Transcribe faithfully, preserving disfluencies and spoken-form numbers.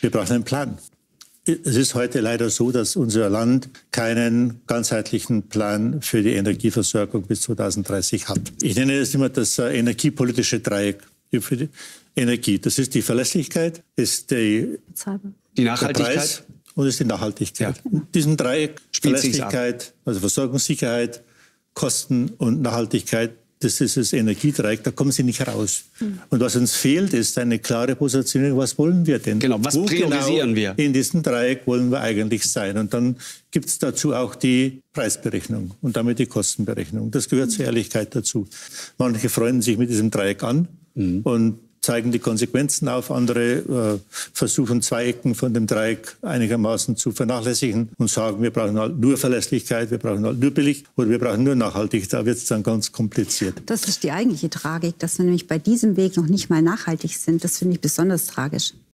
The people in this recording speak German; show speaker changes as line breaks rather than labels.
Wir brauchen einen Plan. Es ist heute leider so, dass unser Land keinen ganzheitlichen Plan für die Energieversorgung bis zweitausenddreißig hat. Ich nenne das immer das äh, energiepolitische Dreieck für die Energie. Das ist die Verlässlichkeit, ist die,
die Nachhaltigkeit
der Preis und ist die Nachhaltigkeit.
Ja.
In diesem Dreieck
Spielt
Verlässlichkeit, also Versorgungssicherheit, Kosten und Nachhaltigkeit, das ist das Energiedreieck, da kommen Sie nicht raus. Mhm. Und was uns fehlt, ist eine klare Positionierung, was wollen wir denn?
Genau, was
Wo
priorisieren
genau
wir?
In diesem Dreieck wollen wir eigentlich sein. Und dann gibt es dazu auch die Preisberechnung und damit die Kostenberechnung. Das gehört zur Ehrlichkeit dazu. Manche freuen sich mit diesem Dreieck an mhm. und zeigen die Konsequenzen auf. Andere äh, versuchen, zwei Ecken von dem Dreieck einigermaßen zu vernachlässigen und sagen, wir brauchen halt nur Verlässlichkeit, wir brauchen halt nur billig oder wir brauchen nur nachhaltig. Da wird es dann ganz kompliziert.
Das ist die eigentliche Tragik, dass wir nämlich bei diesem Weg noch nicht mal nachhaltig sind. Das finde ich besonders tragisch.